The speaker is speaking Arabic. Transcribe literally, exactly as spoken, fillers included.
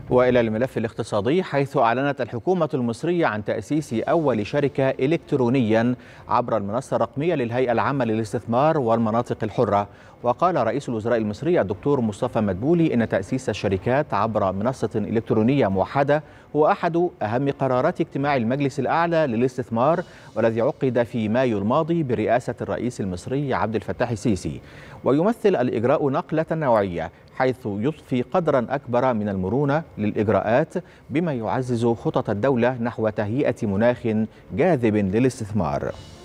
وإلى الملف الاقتصادي، حيث أعلنت الحكومة المصرية عن تأسيس أول شركة إلكترونيا عبر المنصة الرقمية للهيئة العامة للاستثمار والمناطق الحرة. وقال رئيس الوزراء المصري الدكتور مصطفى مدبولي إن تأسيس الشركات عبر منصة إلكترونية موحدة هو أحد أهم قرارات اجتماع المجلس الأعلى للاستثمار، والذي عقد في مايو الماضي برئاسة الرئيس المصري عبد الفتاح السيسي. ويمثل الإجراء نقلة نوعية، حيث يضفي قدرا أكبر من المرونة للإجراءات، بما يعزز خطط الدولة نحو تهيئة مناخ جاذب للاستثمار.